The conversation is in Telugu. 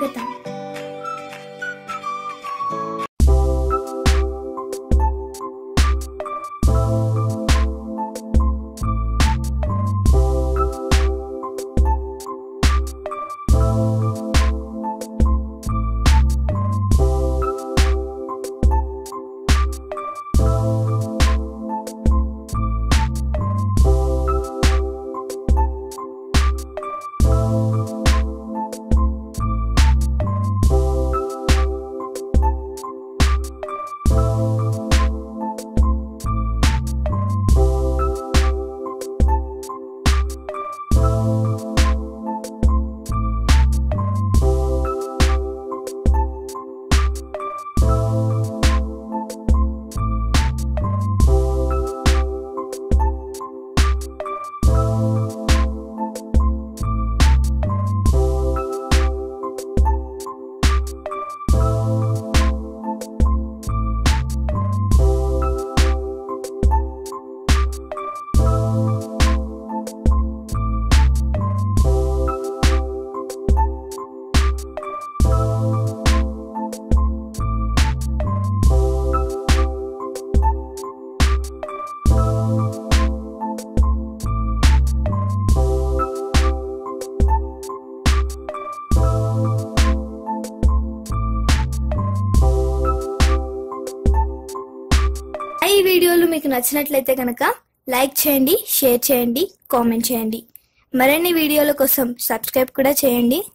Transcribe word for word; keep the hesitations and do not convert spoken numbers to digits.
స్వాగతం. ఈ వీడియోలు మీకు నచ్చినట్లయితే కనుక లైక్ చేయండి, షేర్ చేయండి, కామెంట్ చేయండి. మరిన్ని వీడియోల కోసం సబ్స్క్రైబ్ కూడా చేయండి.